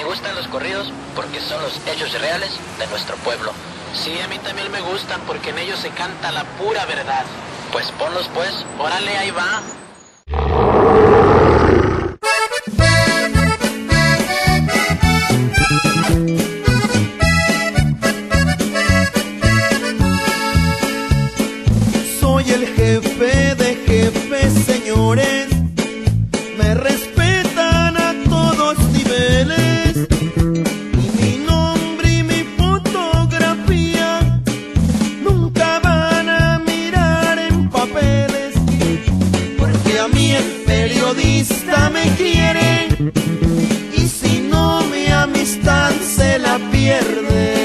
gustan los corridos porque son los hechos reales de nuestro pueblo. Sí, a mí también me gustan porque en ellos se canta la pura verdad. Pues ponlos pues. Órale, ahí va. Soy el jefe de jefes, señores. Me respetan a todos niveles. Y mi nombre y mi fotografía nunca van a mirar en papeles. Porque a mí el periodista me quiere. Y si no, mi amistad se la pierde.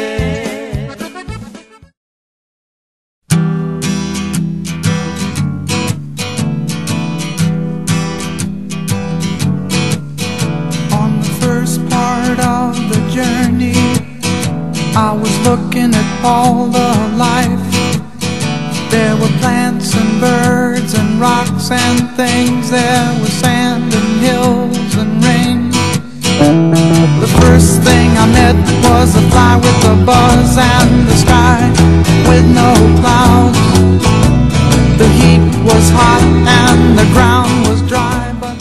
I was looking at all the life. There were plants and birds and rocks and things. There was sand and hills and rain. The first thing I met was a fly with a buzz and the sky with no clouds. The heat was hot and the ground was dry, but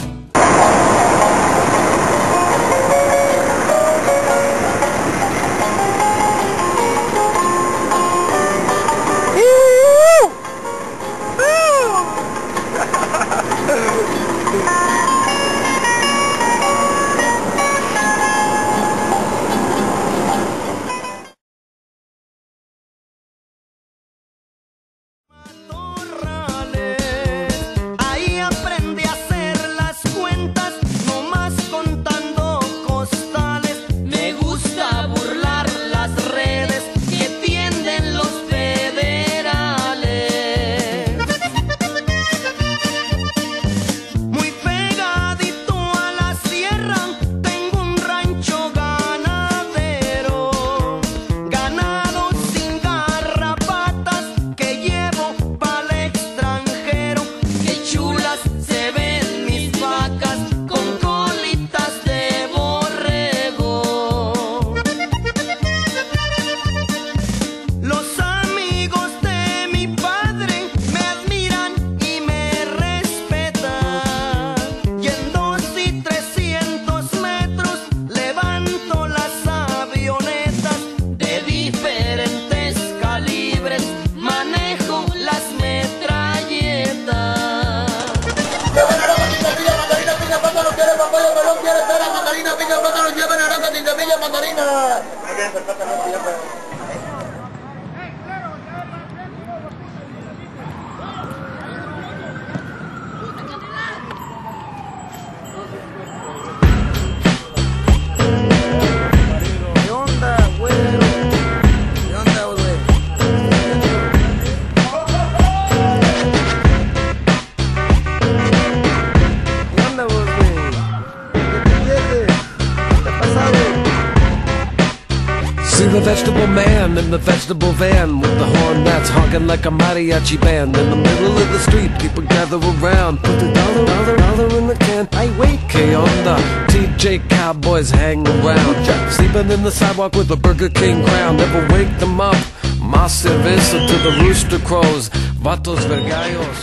the vegetable man in the vegetable van with the horn that's honking like a mariachi band. In the middle of the street, people gather around. Put the dollar in the can. I wait, K on the TJ Cowboys hang around. Sleeping in the sidewalk with a Burger King crown. Never wake them up. Más cerveza to the rooster crows. Vatos vergallos.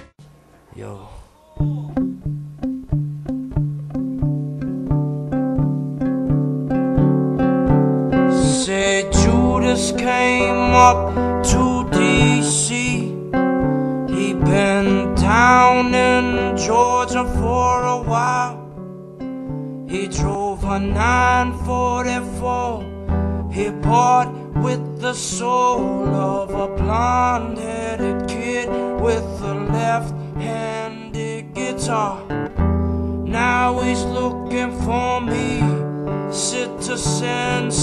Yo. Judas came up to DC. He'd been down in Georgia for a while. He drove a 944. He bought with the soul of a blonde-headed kid with a left-handed guitar. Now he's looking for me. Citizen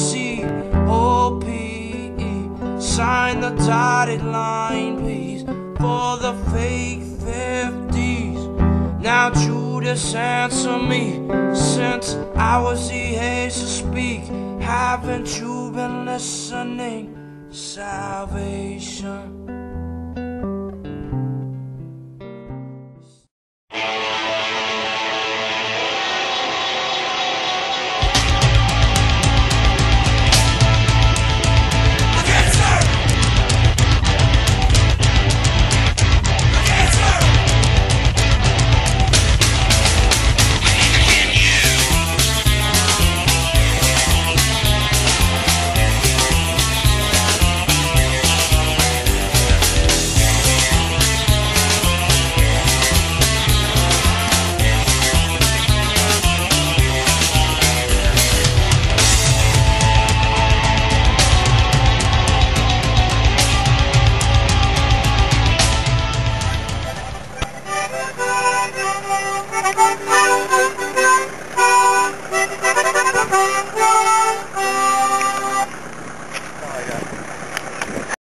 C-O-P-E. Sign the dotted line, please, for the fake 50s. Now Judas, answer me. Since I was the age to speak, haven't you been listening? Salvation